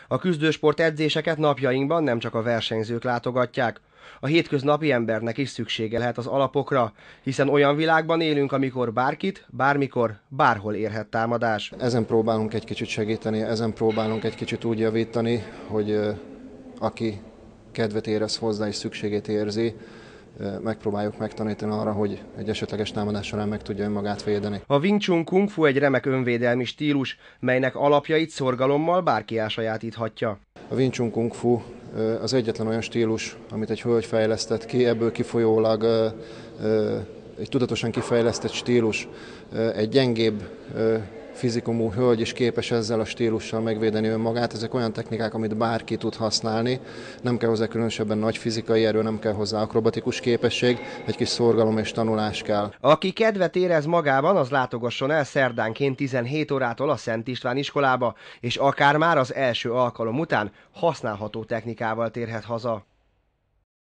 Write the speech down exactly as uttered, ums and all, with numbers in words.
A küzdősport edzéseket napjainkban nem csak a versenyzők látogatják. A hétköznapi embernek is szüksége lehet az alapokra, hiszen olyan világban élünk, amikor bárkit, bármikor, bárhol érhet támadás. Ezen próbálunk egy kicsit segíteni, ezen próbálunk egy kicsit úgy javítani, hogy aki kedvet érez hozzá és szükségét érzi, megpróbáljuk megtanítani arra, hogy egy esetleges támadás során meg tudja önmagát védeni. A Wing Chun Kung Fu egy remek önvédelmi stílus, melynek alapjait szorgalommal bárki elsajátíthatja. A Wing Chun Kung Fu az egyetlen olyan stílus, amit egy hölgy fejlesztett ki, ebből kifolyólag egy tudatosan kifejlesztett stílus. Egy gyengébb fizikumú hölgy is képes ezzel a stílussal megvédeni önmagát. Ezek olyan technikák, amit bárki tud használni. Nem kell hozzá különösebben nagy fizikai erő, nem kell hozzá akrobatikus képesség, egy kis szorgalom és tanulás kell. Aki kedvet érez magában, az látogasson el szerdánként tizenhét órától a Szent István iskolába, és akár már az első alkalom után használható technikával térhet haza.